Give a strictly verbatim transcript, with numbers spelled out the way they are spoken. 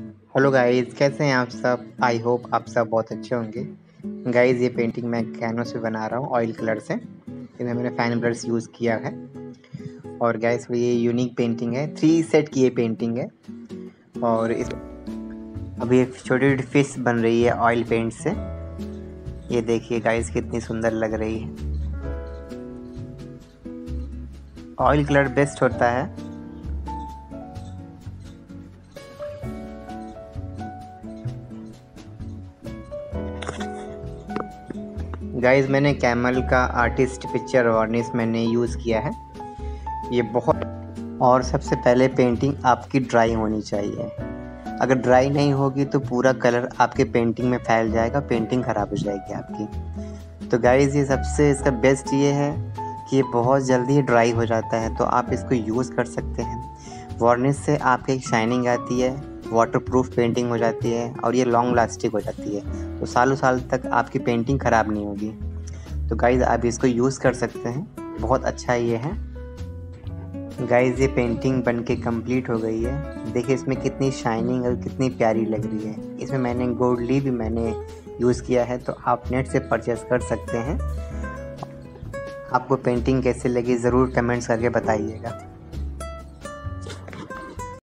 Hello guys, कैसे हैं आप सब। आई होप आप सब बहुत अच्छे होंगे। गाइस, ये पेंटिंग मैं कैनवस पे बना रहा हूँ ऑयल कलर से। इसमें मैंने फाइन ब्रश यूज़ किया है। और गाइस, ये यूनिक पेंटिंग है, थ्री सेट की ये पेंटिंग है। और इस अभी एक छोटी छोटी फिश बन रही है ऑयल पेंट से। ये देखिए गाइस, कितनी सुंदर लग रही है। ऑयल कलर बेस्ट होता है। गाइस, मैंने कैमल का आर्टिस्ट पिक्चर वार्निश मैंने यूज़ किया है। ये बहुत और सबसे पहले पेंटिंग आपकी ड्राई होनी चाहिए। अगर ड्राई नहीं होगी तो पूरा कलर आपके पेंटिंग में फैल जाएगा, पेंटिंग ख़राब हो जाएगी आपकी। तो गाइस, ये सबसे इसका बेस्ट ये है कि ये बहुत जल्दी ड्राई हो जाता है, तो आप इसको यूज़ कर सकते हैं। वार्निश से आपकी एक शाइनिंग आती है, वाटरप्रूफ पेंटिंग हो जाती है और ये लॉन्ग लास्टिक हो जाती है, तो सालों साल तक आपकी पेंटिंग ख़राब नहीं होगी। तो गाइस, आप इसको यूज़ कर सकते हैं, बहुत अच्छा ये है। गाइस, ये पेंटिंग बनके कंप्लीट हो गई है। देखिए इसमें कितनी शाइनिंग और कितनी प्यारी लग रही है। इसमें मैंने गोल्ड लीफ भी मैंने यूज़ किया है, तो आप नेट से परचेस कर सकते हैं। आपको पेंटिंग कैसे लगी ज़रूर कमेंट्स करके बताइएगा।